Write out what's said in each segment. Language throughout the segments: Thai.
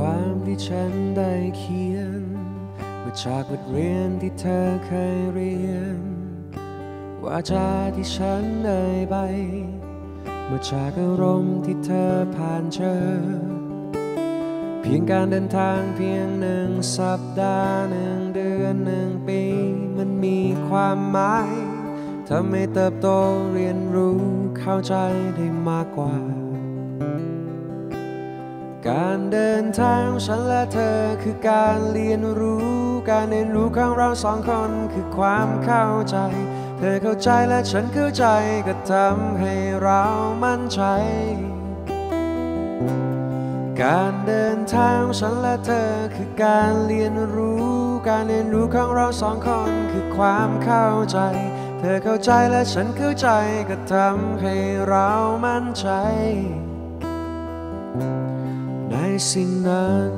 ความที่ฉันได้เขียนมาจากบทเรียนที่เธอเคยเรียนวาจาที่ฉันเอ่ยไปมาจากอารมณ์ที่เธอผ่านเจอเพียงการเดินทางเพียง1 สัปดาห์1 เดือน1 ปีมันมีความหมายทำให้เติบโตเรียนรู้เข้าใจได้มากกว่าการเดินทางฉันและเธอคือการเรียนรู้การเรียนรู้ของเรา2 คนคือความเข้าใจเธอเข้าใจและฉันเข้าใจก็ทำให้เรามั่นใจการเดินทางฉันและเธอคือการเรียนรู้การเรียนรู้ของเรา2 คนคือความเข้าใจเธอเข้าใจและฉันเข้าใจก็ทำให้เรามั่นใจในสิ่งนั้น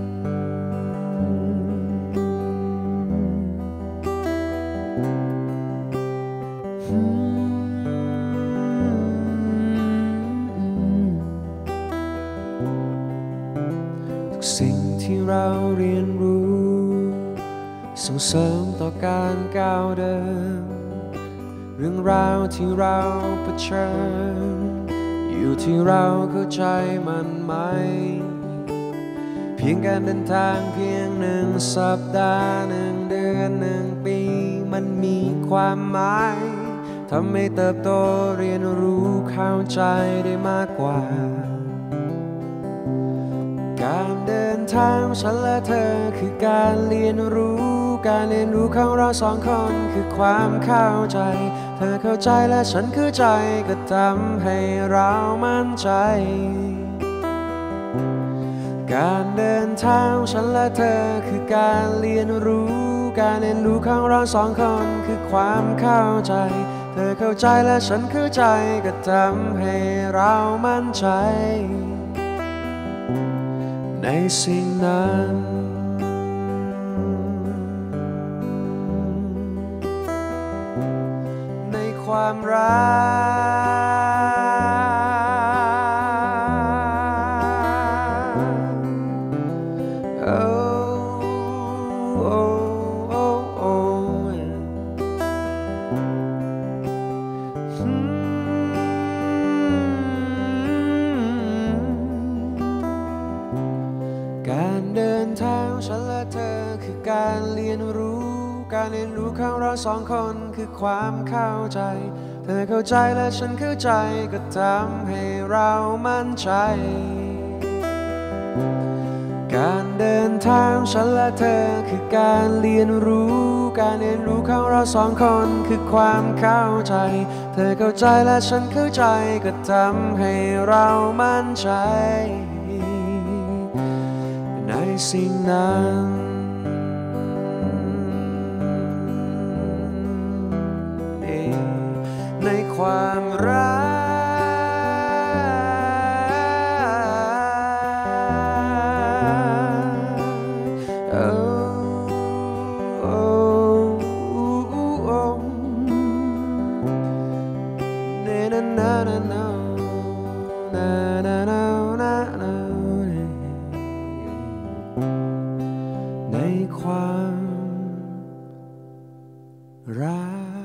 ทุกสิ่งที่เราเรียนรู้ส่งเสริมต่อการก้าวเดินเรื่องราวที่เราเผชิญอยู่ที่เราเข้าใจมันไหมเพียงการเดินทางเพียง1 สัปดาห์1 เดือน1 ปีมันมีความหมายทำให้เติบโตเรียนรู้เข้าใจได้มากกว่าการเดินทางฉันและเธอคือการเรียนรู้การเรียนรู้ของเรา2 คนคือความเข้าใจเธอเข้าใจและฉันเข้าใจก็ทำให้เรามั่นใจการเดินทางฉันและเธอคือการเรียนรู้การเรียนรู้ของเรา2 คนคือความเข้าใจเธอเข้าใจและฉันเข้าใจก็ทำให้เรามั่นใจในสิ่งนั้นในความรัการเดินทางฉันและเธอคือการเรียนรู้การเรียนรู้ของเรา2 คนคือความเข้าใจเธอเข้าใจและฉันเข้าใจก็ทำให้เรามั่นใจการเดินทางฉันและเธอคือการเรียนรู้การเรียนรู้ของเรา2 คนคือความเข้าใจเธอเข้าใจและฉันเข้าใจก็ทำให้เรามั่นใจในสิ่งนั้นในความรักในความรัก